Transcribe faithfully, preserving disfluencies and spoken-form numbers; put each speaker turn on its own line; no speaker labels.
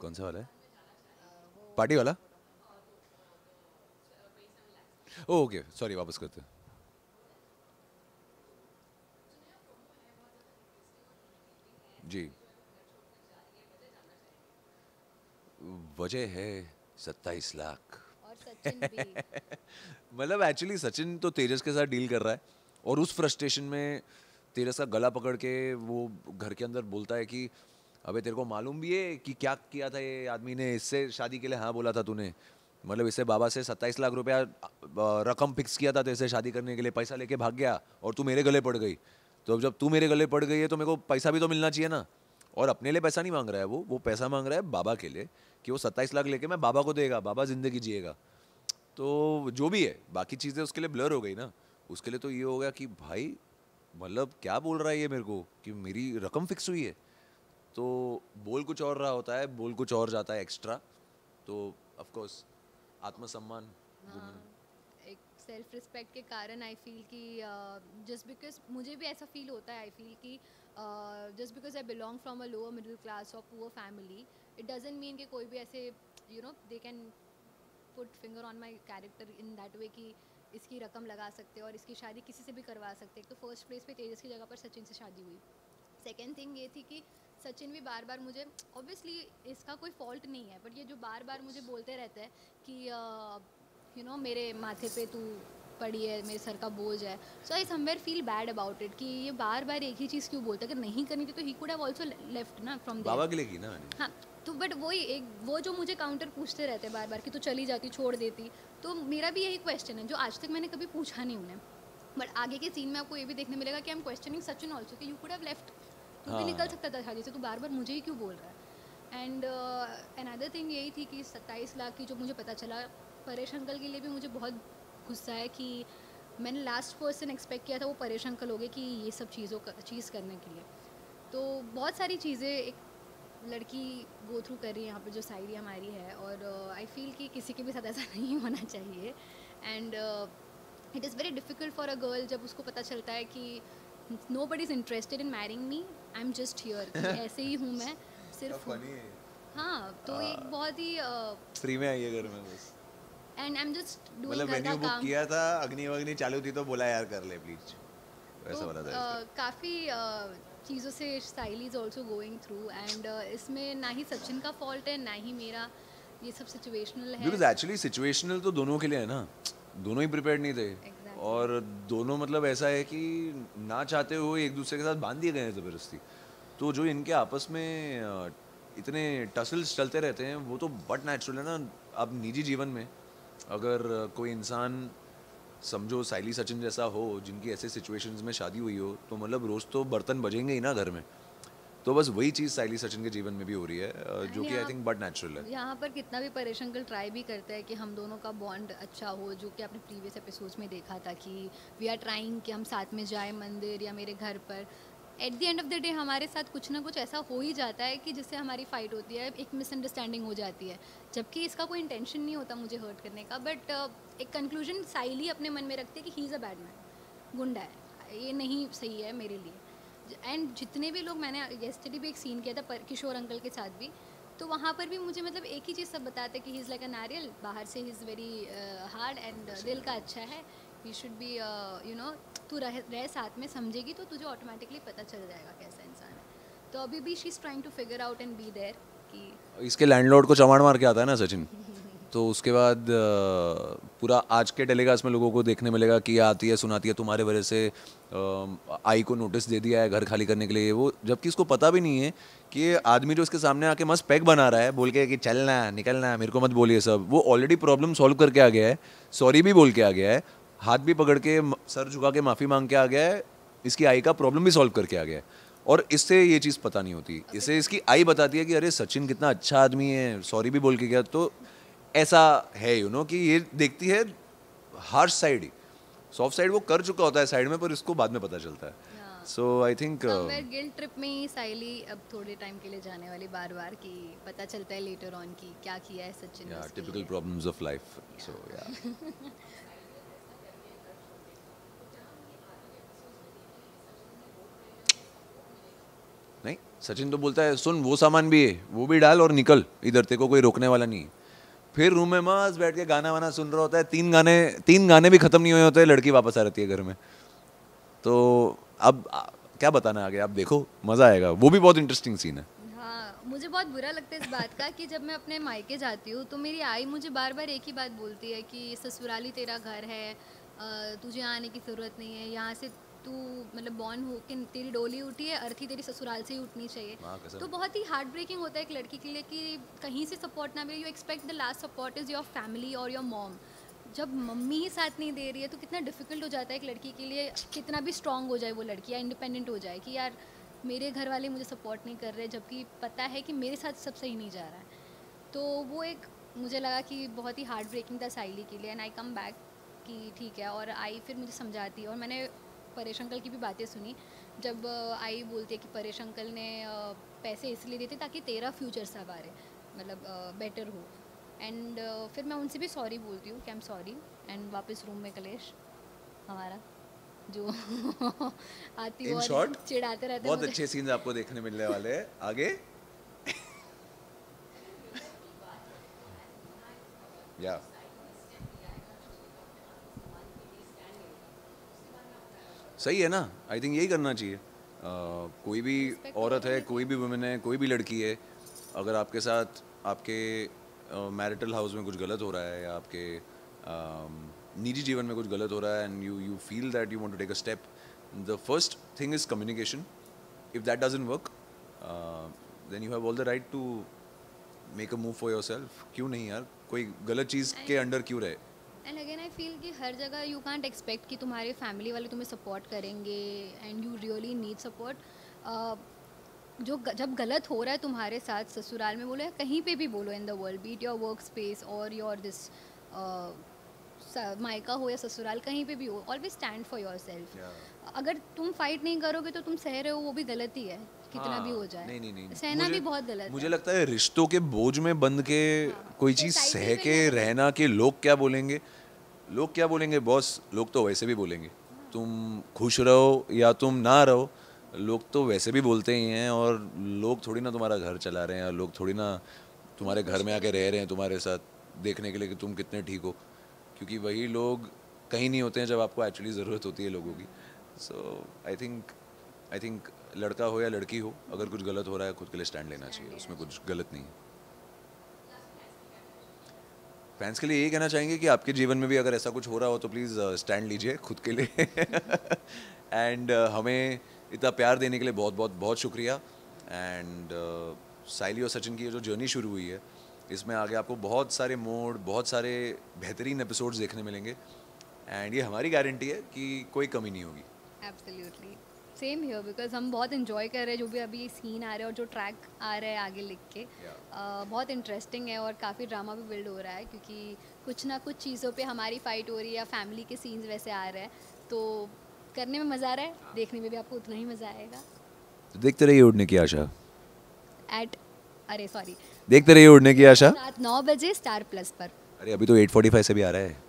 कौन सा वाला है? पार्टी वाला? ओके सॉरी, वापस करते हैं। जी। वजह है सत्ताईस लाख।
और सचिन भी।
मतलब एक्चुअली सचिन तो तेजस के साथ डील कर रहा है, और उस फ्रस्ट्रेशन में तेजस का गला पकड़ के वो घर के अंदर बोलता है कि अबे तेरे को मालूम भी है कि क्या किया था ये आदमी ने, इससे शादी के लिए हाँ बोला था तूने, मतलब इससे बाबा से सत्ताईस लाख रुपया अ, रकम फिक्स किया था तेरे से शादी करने के लिए, पैसा लेके भाग गया और तू मेरे गले पड़ गई। तो अब जब तू मेरे गले पड़ गई है तो मेरे को पैसा भी तो मिलना चाहिए ना। और अपने लिए पैसा नहीं मांग रहा है, वो वो पैसा मांग रहा है बाबा के लिए, कि वो सत्ताईस लाख लेके मैं बाबा को देगा, बाबा जिंदगी जिएगा। तो जो भी है बाकी चीज़ें उसके लिए ब्लर हो गई ना। उसके लिए तो ये हो गया कि भाई मतलब क्या बोल रहा है ये मेरे को कि मेरी रकम फिक्स हुई है। तो बोल कुछ और रहा होता है, बोल कुछ और जाता है एक्स्ट्रा। तो ऑफ कोर्स आत्मसम्मान, वुमेन।
हाँ, एक सेल्फ रिस्पेक्ट के कारण आई फील कि जस्ट बिकॉज मुझे भी ऐसा फील होता है, आई फील कि just because I belong from a lower middle class और poor family, it doesn't mean कि कोई भी ऐसे you know they can put finger on my character in that way कि इसकी रकम लगा सकते हैं और इसकी शादी किसी से भी करवा सकते हैं। तो फर्स्ट प्लेस पे तेजस की जगह पर सचिन से शादी हुई। सेकेंड थिंग ये थी कि सचिन भी बार बार मुझे, ऑब्वियसली इसका कोई फॉल्ट नहीं है, बट ये जो बार बार मुझे बोलते रहते हैं कि यू नो मेरे माथे पे तू पड़ी है, मेरे सर का बोझ है। So I somewhere feel bad about it कि ये बार बार एक ही चीज़ क्यों बोलते हैं। अगर नहीं करनी थी तो ही कुड हैव आल्सो लेफ्ट ना फ्रॉम
बाबा
देयर।
के लिए की ना।
हाँ, तो बट वही एक वो जो मुझे काउंटर पूछते रहते हैं बार बार कि तू चली जाती, छोड़ देती। तो मेरा भी यही क्वेश्चन है जो आज तक मैंने कभी पूछा नहीं उन्हें। बट आगे के सीन में आपको ये भी देखने मिलेगा कि I am questioning Sachin also कि यू कुड हैव लेफ्ट, तू भी निकल
हाँ।
सकता था शादी से, तू बार बार मुझे ही क्यों बोल रहा है। एंड अनदर थिंग यही थी कि सत्ताईस लाख की जो मुझे पता चला, परेश अंकल के लिए भी मुझे बहुत गुस्सा है कि मैंने लास्ट पर्सन एक्सपेक्ट किया था वो परेश अंकल हो गए कि ये सब चीज़ों का चीज़ करने के लिए। तो बहुत सारी चीज़ें एक लड़की गो थ्रू कर रही है यहाँ पे जो साइड हमारी है, और आई uh, फील कि किसी के भी साथ ऐसा नहीं होना चाहिए। And it is very difficult for a girl जब उसको पता चलता है कि nobody is interested in marrying me, I am just here, कि ऐसे ही हूँ मैं, सिर्फ हूँ।
फनी है।
हाँ, तो एक बहुत ही
फ्री में आई है घर में बस।
And I am just doing
मतलब
घर का
वेन्यू बुक
काम।
किया था, अग्नि वग्नि चालू थी तो बोला यार कर ले प्लीज,
तो
वैसा वाला था इसका।
काफ़ी चीज़ों से Saili is also going through, and इसमें ना ही सचिन का फॉल्ट है ना ही मेरा, ये सब सिचुएशनल है।
बिकॉज एक्चुअली सिचुएशनल तो दोनों के लिए है ना, दोनों ही प्रिपेयर्ड नहीं थे।
एग्जैक्टली।
और दोनों मतलब ऐसा है कि ना चाहते हुए एक दूसरे के साथ बांध दिए गए हैं ज़बरदस्ती। तो जो इनके आपस में अ, इतने टसल्स चलते रहते हैं वो तो बट नेचुरल है ना। अब निजी जीवन में अगर अ, कोई इंसान समझो साइली सचिन जैसा हो जिनकी ऐसे सिचुएशंस में शादी हुई हो, तो मतलब रोज़ तो बर्तन बजेंगे ही ना घर में। तो बस वही चीज़ साइली सचिन के जीवन में भी हो रही है, अ, जो
एंड
कि आई
यहाँ
थिंक बट नेचुरल है।
यहाँ पर कितना भी परेश अंकल ट्राई भी करते हैं कि हम दोनों का बॉन्ड अच्छा हो, जो कि आपने प्रीवियस एपिसोड्स में देखा था कि वी आर ट्राइंग कि हम साथ में जाए मंदिर या मेरे घर पर, at the end of the day हमारे साथ कुछ ना कुछ ऐसा हो ही जाता है कि जिससे हमारी फाइट होती है, एक मिसअंडरस्टैंडिंग हो जाती है, जबकि इसका कोई इंटेंशन नहीं होता मुझे हर्ट करने का। बट एक कंक्लूजन साइली अपने मन में रखती है कि he is a bad man, गुंडा है, ये नहीं सही है मेरे लिए। एंड जितने भी लोग, मैंने येस्टरडे भी एक सीन किया था पर किशोर अंकल के साथ भी, तो वहाँ पर भी मुझे मतलब एक ही चीज़ सब बताते कि ही इज़ लाइक अ नारियल, बाहर से he is very hard and दिल का अच्छा है, he should be you know, तू रह रह साथ में समझेगी तो तुझे ऑटोमेटिकली पता चल जाएगा कैसा इंसान है। तो अभी भी she is trying to figure out and be there कि
इसके लैंडलॉर्ड को चमाड़ मार के आता है ना सचिन। तो उसके बाद अ, पूरा आज के टेलीकास्ट में लोगों को देखने मिलेगा कि ये आती है सुनाती है तुम्हारे वजह से अ, आई को नोटिस दे दिया है घर खाली करने के लिए वो, जबकि इसको पता भी नहीं है कि ये आदमी जो इसके सामने आके मस्त पैक बना रहा है बोल के कि चलना निकलना मेरे को मत बोलिए सब, वो ऑलरेडी प्रॉब्लम सॉल्व करके आ गया है, सॉरी भी बोल के आ गया है, हाथ भी पकड़ के म- सर झुका के माफ़ी मांग के आ गया है, इसकी आई का प्रॉब्लम भी सॉल्व करके आ गया है। और इससे ये चीज़ पता नहीं होती,
अभी
इसे इसकी आई बताती है कि अरे सचिन कितना अच्छा आदमी है, सॉरी भी बोल के गया। तो ऐसा है यू नो कि ये देखती है हार्श साइड ही, सॉफ्ट साइड वो कर चुका होता है साइड में, पर इसको बाद में पता चलता है। So I think
somewhere guilt trip में ही साइली अब थोड़े टाइम के लिए जाने वाली बार बार कि पता चलता है लेटर ऑन कि क्या किया है सचिन ने
या
उसके
टिपिकल
लिए।
Problems of life. सो या नहीं, सचिन तो बोलता है सुन वो सामान भी है, वो भी डाल और निकल इधर, तेरे को कोई रोकने वाला नहीं है। फिर रूम में मस्त बैठ के गाना वाना सुन रहा होता है, तीन गाने तीन गाने भी खत्म नहीं हुए होते, लड़की वापस आ रहती है घर में। तो अब आ, क्या बताना आगे, आप देखो मज़ा आएगा, वो भी बहुत इंटरेस्टिंग सीन है।
हाँ, मुझे बहुत बुरा लगता है इस बात का कि जब मैं अपने मायके जाती हूँ तो मेरी आई मुझे बार बार एक ही बात बोलती है कि ससुराली तेरा घर है, अ, तुझे आने की ज़रूरत नहीं है, यहाँ से तू मतलब बॉर्न हो के तेरी डोली उठी है, अर्थी तेरी ससुराल से ही उठनी चाहिए।
हाँ, कसम।
तो बहुत ही हार्ट ब्रेकिंग होता है एक लड़की के लिए कि कहीं से सपोर्ट ना मिले। You expect the last support is your family और योर मॉम। जब मम्मी ही साथ नहीं दे रही है तो कितना डिफिकल्ट हो जाता है एक लड़की के लिए, कितना भी स्ट्रांग हो जाए वो लड़की या इंडिपेंडेंट हो जाए कि यार मेरे घर वाले मुझे सपोर्ट नहीं कर रहे, जबकि पता है कि मेरे साथ सब सही नहीं जा रहा है। तो वो एक मुझे लगा कि बहुत ही हार्ट ब्रेकिंग था साइली के लिए। एंड आई कम बैक कि ठीक है, और आई फिर मुझे समझाती है। और मैंने परेश अंकल की भी बातें सुनी जब अ, आई बोलती है कि परेश अंकल ने अ, पैसे इसलिए देते ताकि तेरा फ्यूचर सवारे, मतलब बेटर हो। एंड फिर मैं उनसे भी सॉरी बोलती हूँ कि आई एम सॉरी। एंड वापस रूम में कलेश हमारा जो आती
इन
और
शॉर्ट
चिढ़ाते रहते हैं
बहुत
मुझे।
अच्छे सीन्स आपको देखने मिलने वाले हैं आगे। या सही है ना, आई थिंक यही करना चाहिए। uh, कोई भी
Respect
औरत है,
होनी
कोई भी वुमेन है, कोई भी लड़की है, अगर आपके साथ आपके मैरिटल हाउस में कुछ गलत हो रहा है या आपके um, निजी जीवन में कुछ गलत हो रहा है and you you feel that you want to take a step, the first thing is communication. If that doesn't work then you have all the right to make a move for yourself. क्यों नहीं यार, कोई गलत चीज़ के under क्यों रहे।
And again I feel कि हर जगह यू कांट एक्सपेक्ट कि तुम्हारे फैमिली वाले तुम्हें सपोर्ट करेंगे and you really need support. जो ग, जब गलत हो रहा है तुम्हारे साथ, ससुराल में बोलो या कहीं पे भी बोलो in the world, be it your work space और योर दिस मायका हो या ससुराल, कहीं पे भी हो, always stand for yourself. अगर तुम फाइट नहीं करोगे तो तुम सह रहे हो, वो भी गलती है, कितना भी हो जाए।
नहीं नहीं नहीं,
सहना
मुझे
भी बहुत गलत
मुझे
है।
लगता है रिश्तों के बोझ में बंध के
हाँ,
कोई चीज़
society
सह
will
के
never-
रहना कि लोग क्या बोलेंगे, लोग क्या बोलेंगे बॉस, लोग तो वैसे भी बोलेंगे। तुम खुश रहो या तुम ना रहो, लोग तो वैसे भी बोलते ही हैं। और लोग थोड़ी ना तुम्हारा घर चला रहे हैं, लोग थोड़ी ना तुम्हारे घर में आके रह रहे हैं तुम्हारे साथ देखने के लिए कि तुम कितने ठीक हो, क्योंकि वही लोग कहीं नहीं होते हैं जब आपको एक्चुअली ज़रूरत होती है लोगों की। सो आई थिंक आई थिंक लड़का हो या लड़की हो, अगर कुछ गलत हो रहा है खुद के लिए स्टैंड लेना चाहिए, उसमें कुछ गलत नहीं है। फैंस के लिए यही कहना चाहेंगे कि आपके जीवन में भी अगर ऐसा कुछ हो रहा हो तो प्लीज़ स्टैंड लीजिए खुद के लिए। एंड uh, हमें इतना प्यार देने के लिए बहुत बहुत बहुत शुक्रिया। एंड uh, साइली और सचिन की ये जो जर्नी शुरू हुई है, इसमें आगे आपको बहुत सारे मोड, बहुत सारे बेहतरीन एपिसोड्स देखने मिलेंगे। एंड ये हमारी गारंटी है कि कोई कमी नहीं होगी।
एब्सोल्युटली सेम हियर, बिकॉज हम बहुत इन्जॉय कर रहे हैं जो भी अभी सीन आ रहे हैं और जो ट्रैक आ रहा है आगे लिख के।
Yeah.
uh, बहुत इंटरेस्टिंग है और काफ़ी ड्रामा भी बिल्ड हो रहा है, क्योंकि कुछ ना कुछ चीज़ों पे हमारी फाइट हो रही है या फैमिली के सीन्स वैसे आ रहे हैं, तो करने में मज़ा आ रहा है, देखने में भी आपको उतना ही मज़ा आएगा।
तो देखते रहिए उड़ने की आशा।
एट अरे सॉरी
देखते रहिए उड़ने की आशा।
रात नौ बजे स्टार प्लस पर।
अरे अभी तो एट फोर्टी फाइव से भी आ रहा है।